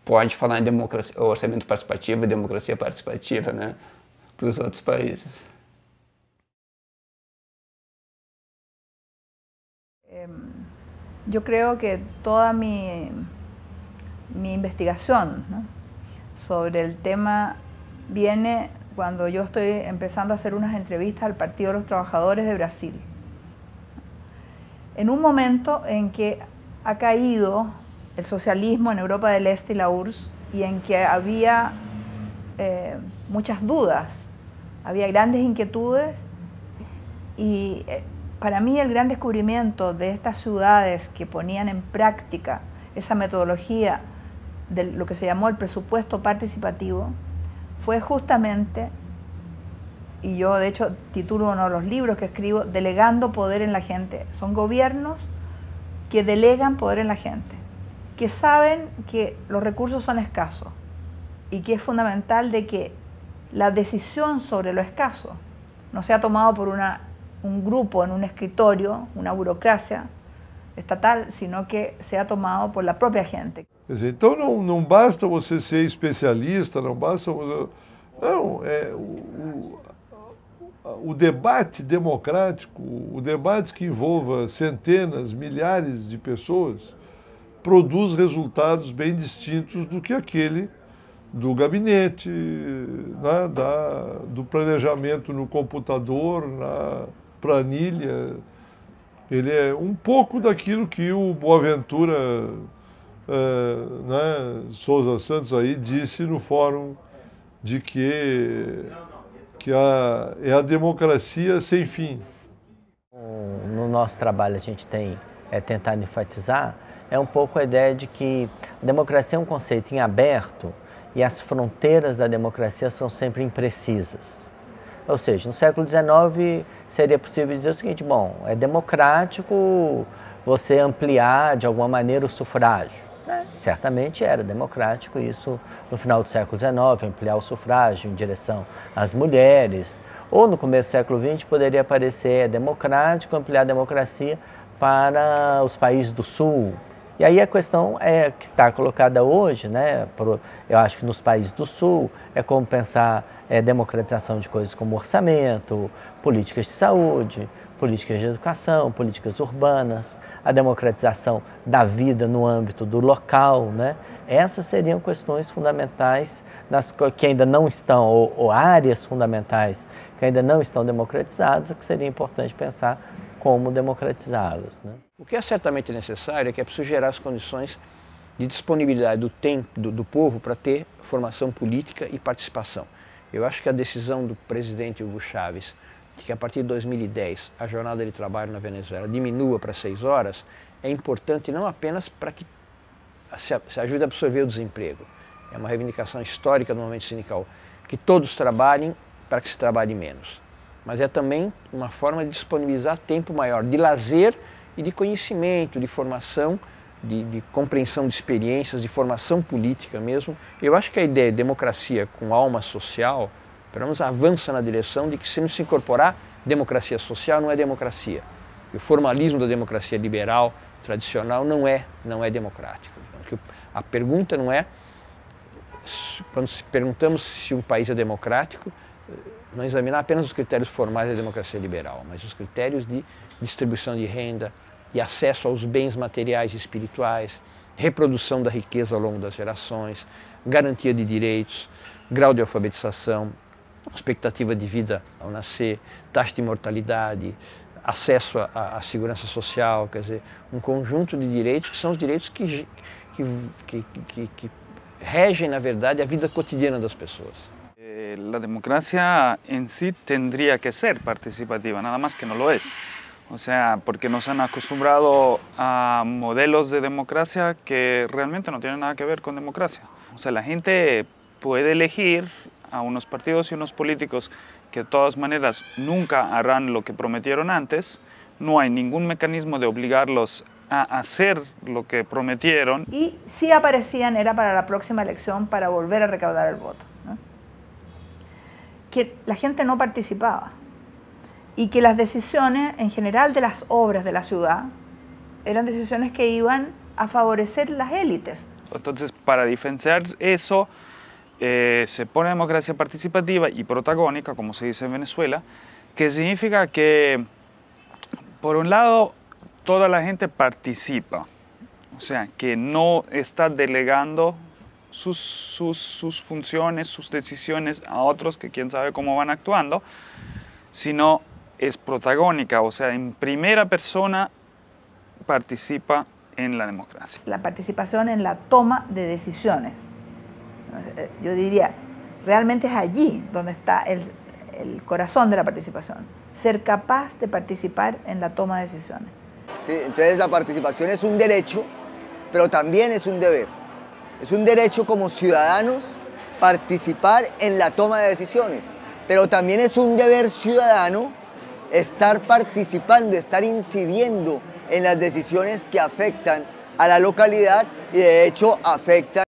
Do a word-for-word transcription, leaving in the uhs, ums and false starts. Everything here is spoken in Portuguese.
pode falar em democracia, orçamento participativo e democracia participativa, né, para os outros países. Yo creo que toda mi, mi investigación, ¿no?, sobre el tema viene cuando yo estoy empezando a hacer unas entrevistas al Partido de los Trabajadores de Brasil. En un momento en que ha caído el socialismo en Europa del Este y la U R S S y en que había eh, muchas dudas, había grandes inquietudes y eh, para mí el gran descubrimiento de estas ciudades que ponían en práctica esa metodología de lo que se llamó el presupuesto participativo fue justamente, y yo de hecho titulo uno de los libros que escribo, Delegando Poder en la Gente. Son gobiernos que delegan poder en la gente, que saben que los recursos son escasos y que es fundamental de que la decisión sobre lo escaso no sea tomado por una, un grupo en un escritorio, una burocracia estatal, sino que sea tomado por la propia gente. Quer dizer, então não, não basta você ser especialista, não basta... Não, é, o, o, o debate democrático, o debate que envolva centenas, milhares de pessoas, produz resultados bem distintos do que aquele do gabinete, né, da, do planejamento no computador, na planilha. Ele é um pouco daquilo que o Boaventura uh, né, Souza Santos aí disse no fórum de que, que a, é a democracia sem fim. No nosso trabalho a gente tem é, tentado enfatizar é um pouco a ideia de que a democracia é um conceito em aberto e as fronteiras da democracia são sempre imprecisas. Ou seja, no século dezenove seria possível dizer o seguinte, bom, é democrático você ampliar de alguma maneira o sufrágio. Né? Certamente era democrático isso no final do século dezenove, ampliar o sufrágio em direção às mulheres. Ou no começo do século vinte poderia parecer democrático ampliar a democracia para os países do Sul. E aí a questão é, que está colocada hoje, né, pro, eu acho que nos países do Sul, é como pensar é, democratização de coisas como orçamento, políticas de saúde, políticas de educação, políticas urbanas, a democratização da vida no âmbito do local, né? Essas seriam questões fundamentais nas, que ainda não estão, ou, ou áreas fundamentais que ainda não estão democratizadas, que seria importante pensar como democratizá-las, né? O que é certamente necessário é que é preciso gerar as condições de disponibilidade do tempo do, do povo para ter formação política e participação. Eu acho que a decisão do presidente Hugo Chávez de que a partir de dois mil e dez a jornada de trabalho na Venezuela diminua para seis horas é importante não apenas para que se, se ajude a absorver o desemprego. É uma reivindicação histórica do movimento sindical, que todos trabalhem para que se trabalhe menos. Mas é também uma forma de disponibilizar tempo maior de lazer e de conhecimento, de formação, de, de compreensão de experiências, de formação política mesmo. Eu acho que a ideia de democracia com alma social, pelo menos avança na direção de que se não se incorporar democracia social não é democracia. E o formalismo da democracia liberal, tradicional, não é, não é democrático. Então, a pergunta não é, quando se perguntamos se um país é democrático, não examinar apenas os critérios formais da democracia liberal, mas os critérios de distribuição de renda, de acesso aos bens materiais e espirituais, reprodução da riqueza ao longo das gerações, garantia de direitos, grau de alfabetização, expectativa de vida ao nascer, taxa de mortalidade, acesso à, à segurança social, quer dizer, um conjunto de direitos que são os direitos que, que, que, que, que regem, na verdade, a vida cotidiana das pessoas. La democracia en sí tendría que ser participativa, nada más que no lo es. O sea, porque nos han acostumbrado a modelos de democracia que realmente no tienen nada que ver con democracia. O sea, la gente puede elegir a unos partidos y unos políticos que de todas maneras nunca harán lo que prometieron antes. No hay ningún mecanismo de obligarlos a hacer lo que prometieron. Y si aparecían era para la próxima elección para volver a recaudar el voto, ¿no? Que la gente no participaba y que las decisiones en general de las obras de la ciudad eran decisiones que iban a favorecer las élites, Entonces, para diferenciar eso, eh, se pone democracia participativa y protagónica, como se dice en Venezuela, que significa que, por un lado, toda la gente participa, o sea, que no está delegando sus, sus, sus funciones, sus decisiones a otros que quién sabe cómo van actuando, sino es protagónica, o sea, en primera persona participa en la democracia. La participación en la toma de decisiones. Yo diría, realmente es allí donde está el, el corazón de la participación. Ser capaz de participar en la toma de decisiones. Sí, entonces la participación es un derecho, pero también es un deber. Es un derecho como ciudadanos participar en la toma de decisiones, pero también es un deber ciudadano estar participando, estar incidiendo en las decisiones que afectan a la localidad y de hecho afectan